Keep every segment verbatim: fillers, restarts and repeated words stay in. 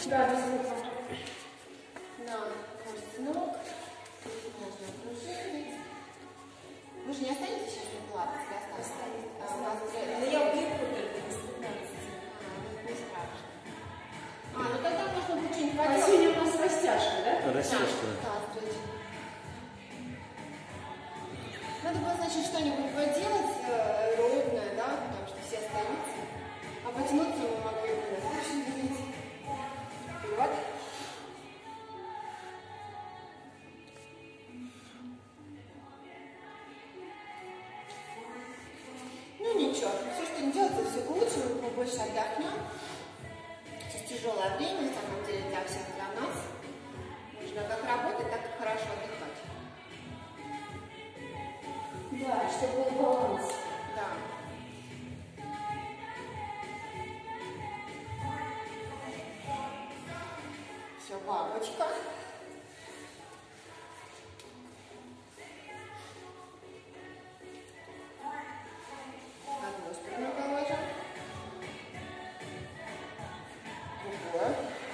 Да, без звука. На курс ног. Можно пружинить. Вы же не останетесь сейчас на пилатес? Останетесь. Но я убегу только без пятнадцати. А, не страшно. А, ну тогда можно будет что-нибудь А поделать. сегодня у нас растяжка, да? Растяжка. Да, стрелочка. Надо было, значит, что-нибудь поделать э, ровное, да, потому что все остаются. А потянуться мы могли бы на следующем занятии. Вперед. Ну ничего, все, что не делается, все к лучшему, мы побольше отдохнем. Сейчас тяжелое время, на самом деле, для всех, для нас. Нужно как работать, так и хорошо отдыхать. Да, чтобы был баланс. Да. Все, бабочка. Одну сторону положим. Другую.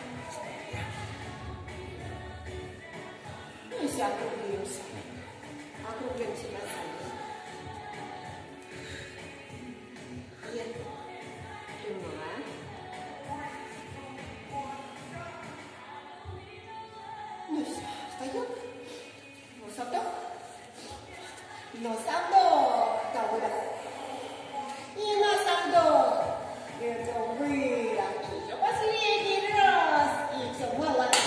Ну и все округлимся. Округлим себя сами. Прямая. Ну и все. Встаем. Носом вдох. Носом вдох. Да, выдох. И носом вдох. Это выдох. Еще последний раз. И все, молодцы.